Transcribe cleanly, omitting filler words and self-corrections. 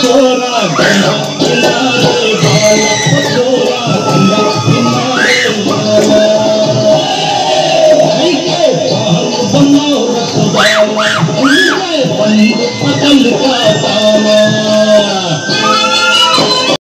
छोरा गंगा किनारे वाला छोरा गंगा किनारे वाला भाई के बाहर बनाओ रसवाला बंद पतल का